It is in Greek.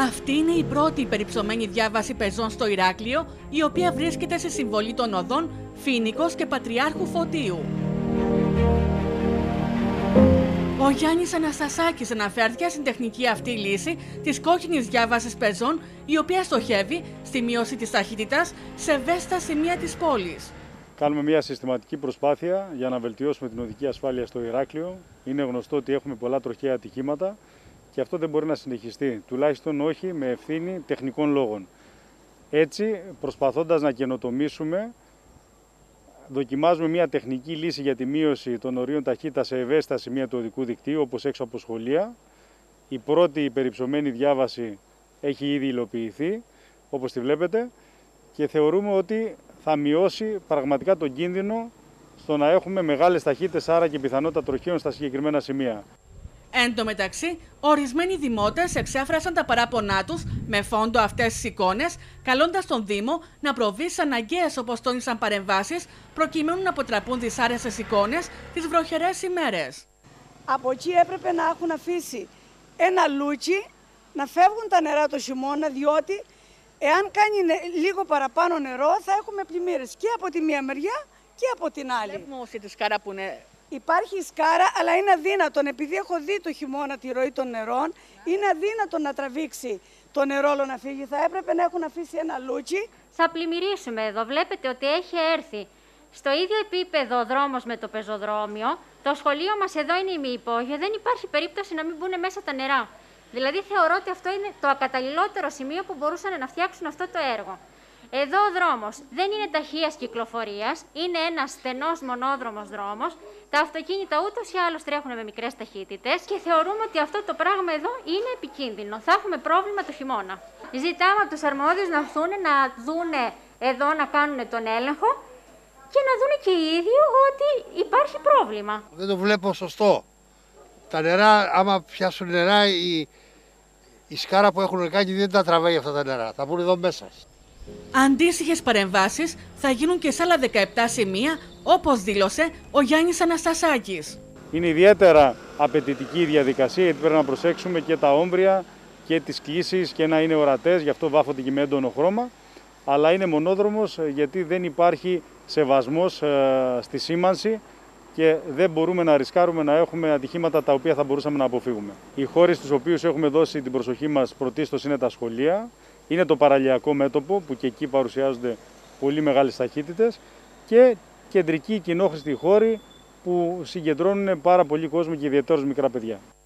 Αυτή είναι η πρώτη υπερυψωμένη διάβαση πεζών στο Ηράκλειο, η οποία βρίσκεται σε συμβολή των οδών Φοίνικος και Πατριάρχου Φωτίου. Ο Γιάννης Αναστασάκης αναφέρθηκε στην τεχνική αυτή λύση της κόκκινης διάβασης πεζών, η οποία στοχεύει στη μείωση της ταχύτητας σε ευαίσθητα σημεία της πόλης. Κάνουμε μια συστηματική προσπάθεια για να βελτιώσουμε την οδική ασφάλεια στο Ηράκλειο. Είναι γνωστό ότι έχουμε πολλά τροχαία ατυχήματα και αυτό δεν μπορεί να συνεχιστεί, τουλάχιστον όχι με ευθύνη τεχνικών λόγων. Έτσι, προσπαθώντας να καινοτομήσουμε, δοκιμάζουμε μια τεχνική λύση για τη μείωση των ορίων ταχύτητας σε ευαίσθητα σημεία του οδικού δικτύου, όπως έξω από σχολεία. Η πρώτη υπερυψωμένη διάβαση έχει ήδη υλοποιηθεί, όπως τη βλέπετε, και θεωρούμε ότι θα μειώσει πραγματικά τον κίνδυνο στο να έχουμε μεγάλες ταχύτητες, άρα και πιθανότητα τροχαίων στα συγκεκριμένα σημεία. Εν τω μεταξύ, ορισμένοι δημότες εξέφρασαν τα παράπονά τους με φόντο αυτές τις εικόνες, καλώντας τον Δήμο να προβεί στις αναγκαίες, όπως τόνισαν, παρεμβάσεις, προκειμένου να αποτραπούν δυσάρεστες εικόνες τις βροχερές ημέρες. Από εκεί έπρεπε να έχουν αφήσει ένα λούτσι να φεύγουν τα νερά το χειμώνα, διότι εάν κάνει λίγο παραπάνω νερό θα έχουμε πλημμύρες και από τη μία μεριά και από την άλλη. Βλέπουμε όμως τη σκάρα που είναι. Υπάρχει σκάρα, αλλά είναι αδύνατον, επειδή έχω δει το χειμώνα τη ροή των νερών, είναι αδύνατο να τραβήξει το νερό να φύγει. Θα έπρεπε να έχουν αφήσει ένα λούτσι. Θα πλημμυρίσουμε εδώ. Βλέπετε ότι έχει έρθει στο ίδιο επίπεδο ο δρόμος με το πεζοδρόμιο. Το σχολείο μας εδώ είναι ημιυπόγειο. Δεν υπάρχει περίπτωση να μην μπουν μέσα τα νερά. Δηλαδή θεωρώ ότι αυτό είναι το ακαταλληλότερο σημείο που μπορούσαν να φτιάξουν αυτό το έργο. Εδώ ο δρόμος δεν είναι ταχείας κυκλοφορίας, είναι ένας στενός μονόδρομος δρόμος. Τα αυτοκίνητα ούτως ή άλλως τρέχουν με μικρές ταχύτητες και θεωρούμε ότι αυτό το πράγμα εδώ είναι επικίνδυνο. Θα έχουμε πρόβλημα το χειμώνα. Ζητάμε από τους αρμόδιους να έρθουν να δούνε εδώ, να κάνουν τον έλεγχο και να δούνε και οι ίδιοι ότι υπάρχει πρόβλημα. Δεν το βλέπω σωστό. Τα νερά, άμα πιάσουν νερά, η σκάρα που έχουν κάνει δεν τα τραβάει αυτά τα νερά. Θα μπουν εδώ μέσα. Αντίστοιχες παρεμβάσεις θα γίνουν και σε άλλα 17 σημεία, όπως δήλωσε ο Γιάννης Αναστασάκης. Είναι ιδιαίτερα απαιτητική η διαδικασία, γιατί πρέπει να προσέξουμε και τα όμβρια και τις κλίσεις και να είναι ορατές, γι' αυτό βάφονται και με έντονο χρώμα. Αλλά είναι μονόδρομος γιατί δεν υπάρχει σεβασμός στη σήμανση και δεν μπορούμε να ρισκάρουμε να έχουμε ατυχήματα τα οποία θα μπορούσαμε να αποφύγουμε. Οι χώροι στους οποίους έχουμε δώσει την προσοχή μας πρωτίστως είναι τα σχολεία. Είναι το παραλιακό μέτωπο που και εκεί παρουσιάζονται πολύ μεγάλες ταχύτητες και κεντρικοί κοινόχρηστοι χώροι που συγκεντρώνουν πάρα πολύ κόσμο και ιδιαιτέρως μικρά παιδιά.